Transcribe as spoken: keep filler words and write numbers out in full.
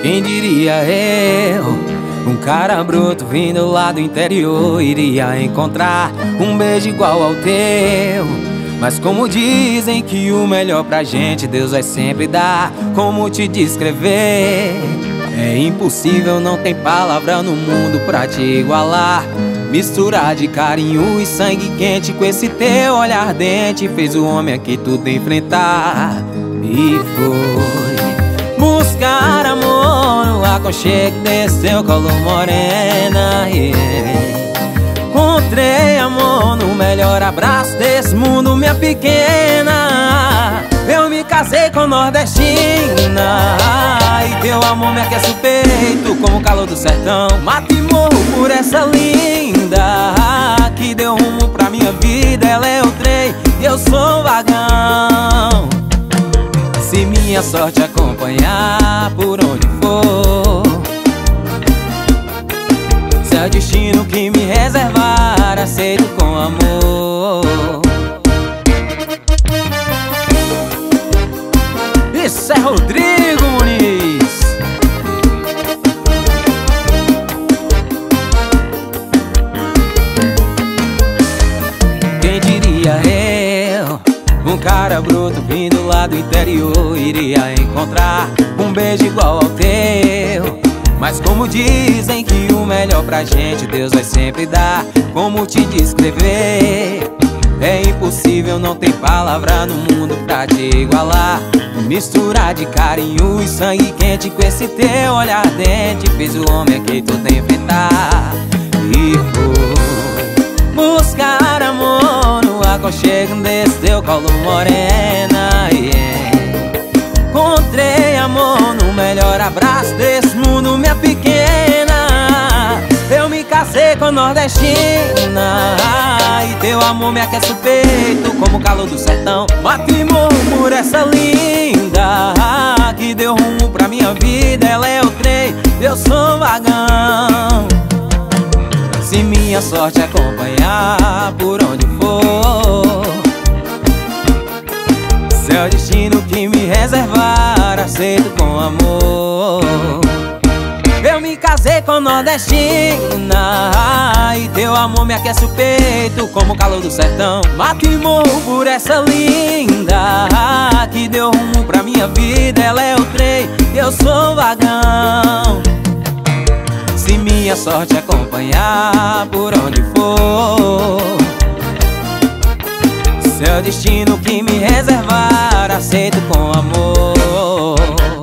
Quem diria eu, um cara bruto vindo lá do interior, iria encontrar um beijo igual ao teu. Mas como dizem que o melhor pra gente Deus vai sempre dar, como te descrever? É impossível, não tem palavra no mundo pra te igualar. Misturar de carinho e sangue quente com esse teu olhar ardente fez o homem aqui tudo enfrentar. E foi buscar amor no aconchego desse teu colo morena, yeah. Encontrei amor no melhor abraço desse mundo, minha pequena. Eu me casei com nordestina e teu amor me aquece o peito como o calor do sertão. Mato e morro por essa linda que deu rumo pra minha vida. Ela é o trem e eu sou o vagão. Se minha sorte acompanhar por onde for, se é o destino que me reservar, aceito com amor. Isso é Rodrigo Muniz. Quem diria eu, um cara bruto vindo lá do interior, iria encontrar um beijo igual ao teu. Mas como dizem que o melhor pra gente Deus vai sempre dar, como te descrever? É impossível, não tem palavra no mundo pra te igualar. Misturar de carinho e sangue quente com esse teu olhar ardente fez o homem aqui todo enfrentar. E foi buscar amor no aconchego desse teu colo morena, yeah. Encontrei amor no melhor abraço desse mundo, minha pequena. Eu me casei com nordestina e teu amor me aquece o peito como o calor do sertão. Mato e morro por essa linda que deu rumo pra minha vida. Ela é o trem, eu sou o vagão. Se minha sorte acompanhar por onde for, se é o destino que me reservar, aceito com amor. Eu me casei com nordestina e teu amor me aquece o peito como o calor do sertão. Mato e morro por essa linda que deu rumo pra minha vida. Ela é o trem, eu sou o vagão. Se minha sorte acompanhar por onde for, se é o destino que me reservar, aceito com amor.